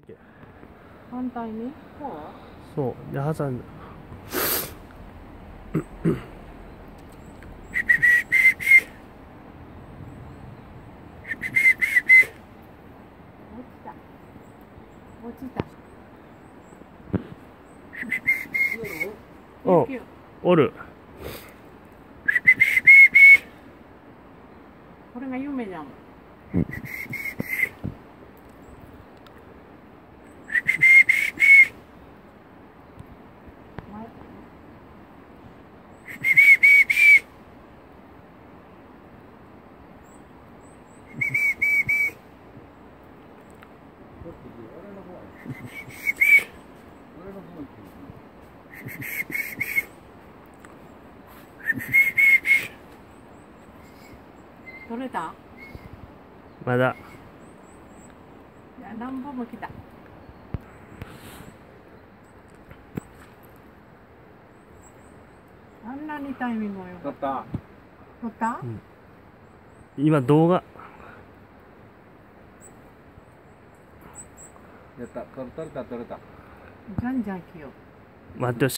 反対にこそうで挟んで落ちたおおるこれが夢じゃん取れた？ まだいや何本も来た。あんなにタイミングが良かった。取った？ うん、今動画やった、取れた。 じゃんじゃん来よう。 待ってよ。